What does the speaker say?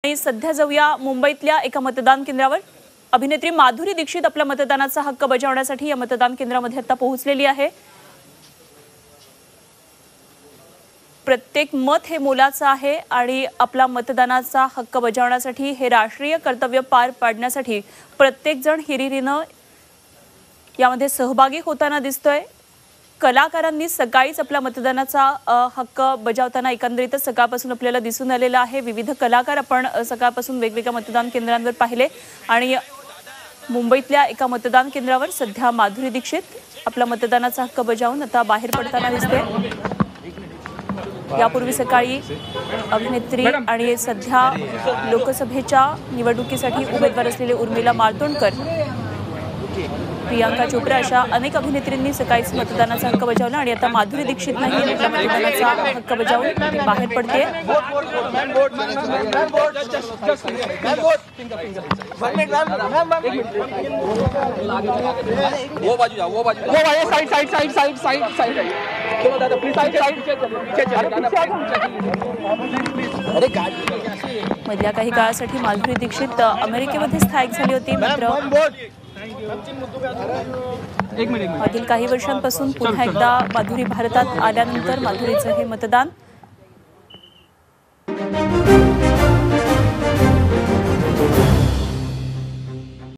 सध्या जाऊया मुंबईतल्या एका मतदान केंद्रावर। अभिनेत्री माधुरी दीक्षित आपल्या मतदानाचा हक्क बजावण्यासाठी या मतदान केंद्रामध्ये आता पोहोचलेली आहे। प्रत्येक मत हे मोलाचं आहे आणि आपला मतदानाचा हक्क बजावण्यासाठी हे राष्ट्रीय कर्तव्य पार पाडण्यासाठी प्रत्येक जण हिरिरीने यामध्ये सहभागी होताना दिसतोय। कलाकारांनी सकाळीच आपला मतदानाचा हक्क बजावताना एकंदरीतच सकाळपासून आपल्याला दिसून आलेला आहे। विविध कलाकार आपण सकाळपासून वेगवेगळ्या मतदान केंद्रांवर पाहिले आणि मुंबईतल्या एका मतदान केंद्रावर सध्या माधुरी दीक्षित आपला मतदानाचा हक्क बजावून आता बाहेर पडताना दिसते। यापूर्वी सकाळी अभिनेत्री आणि सध्या लोकसभेच्या निवडणुकीसाठी उमेदवार असलेले उर्मिला मातोंडकर, प्रियांका चोप्रा अशा अनेक अभिनेत्रींनी सकाळीच मतदानाचा हक्क बजावला आणि आता माधुरी दीक्षित नाही आपल्या मतदानाचा हक्क बजावून बाहेर पडते। मधल्या काही काळासाठी माधुरी दीक्षित अमेरिकेमध्ये स्थायिक झाली होती, मात्र मागील काही वर्षांपासून पुन्हा एकदा माधुरी भारतात आल्यानंतर माधुरीचं हे मतदान